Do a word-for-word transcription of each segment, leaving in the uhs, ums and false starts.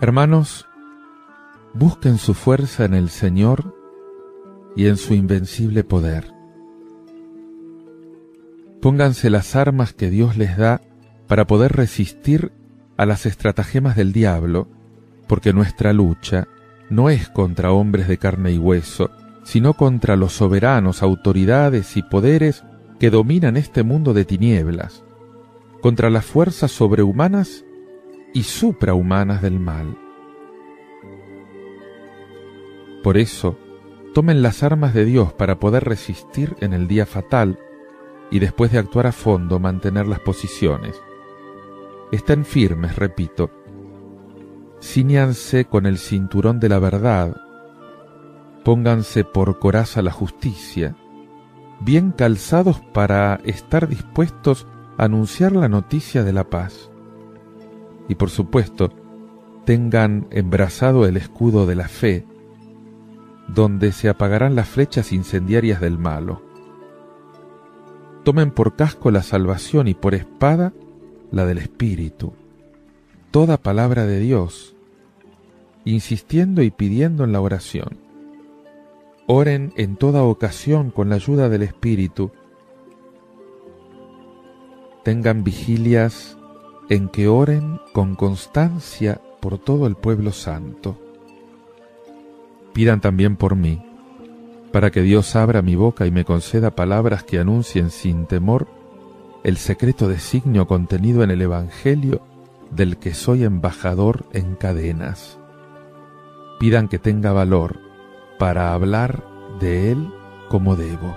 Hermanos, busquen su fuerza en el Señor y en su invencible poder. Pónganse las armas que Dios les da para poder resistir a las estratagemas del diablo, porque nuestra lucha no es contra hombres de carne y hueso, sino contra los soberanos, autoridades y poderes que dominan este mundo de tinieblas, contra las fuerzas sobrehumanas y suprahumanas del mal. Por eso, tomen las armas de Dios para poder resistir en el día fatal y después de actuar a fondo mantener las posiciones. Estén firmes, repito. Cíñanse con el cinturón de la verdad. Pónganse por coraza la justicia, bien calzados para estar dispuestos a anunciar la noticia de la paz. Y por supuesto, tengan embrazado el escudo de la fe, donde se apagarán las flechas incendiarias del malo. Tomen por casco la salvación y por espada la del Espíritu, toda palabra de Dios, insistiendo y pidiendo en la oración. Oren en toda ocasión con la ayuda del Espíritu. Tengan vigilias en que oren con constancia por todo el pueblo santo. Pidan también por mí, para que Dios abra mi boca y me conceda palabras que anuncien sin temor el secreto designio contenido en el Evangelio del que soy embajador en cadenas. Pidan que tenga valor para hablar de él como debo.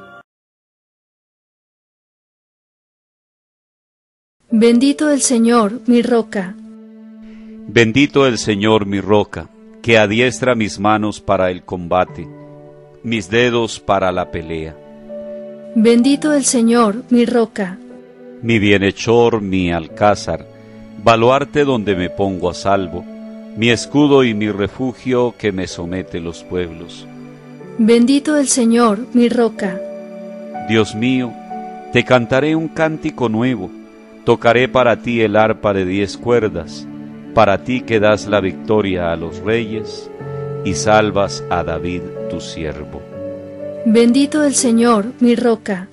Bendito el Señor, mi roca. Bendito el Señor, mi roca, que adiestra mis manos para el combate, mis dedos para la pelea. Bendito el Señor, mi roca. Mi bienhechor, mi alcázar, baluarte donde me pongo a salvo, mi escudo y mi refugio que me somete los pueblos. Bendito el Señor, mi roca. Dios mío, te cantaré un cántico nuevo, tocaré para ti el arpa de diez cuerdas, para ti que das la victoria a los reyes y salvas a David tu siervo. Bendito el Señor, mi roca.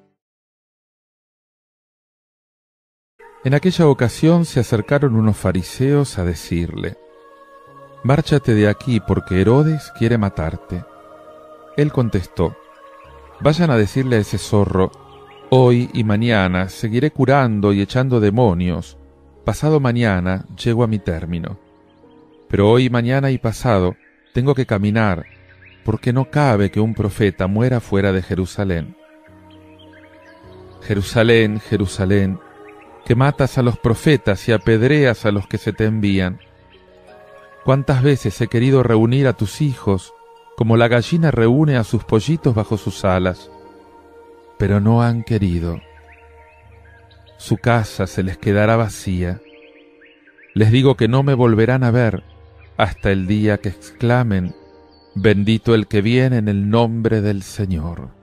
En aquella ocasión se acercaron unos fariseos a decirle: «Márchate de aquí, porque Herodes quiere matarte». Él contestó: «Vayan a decirle a ese zorro, hoy y mañana seguiré curando y echando demonios, pasado mañana llego a mi término. Pero hoy, mañana y pasado tengo que caminar, porque no cabe que un profeta muera fuera de Jerusalén. Jerusalén, Jerusalén, que matas a los profetas y apedreas a los que se te envían. ¿Cuántas veces he querido reunir a tus hijos, como la gallina reúne a sus pollitos bajo sus alas? Pero no han querido. Su casa se les quedará vacía. Les digo que no me volverán a ver hasta el día que exclamen: bendito el que viene en el nombre del Señor».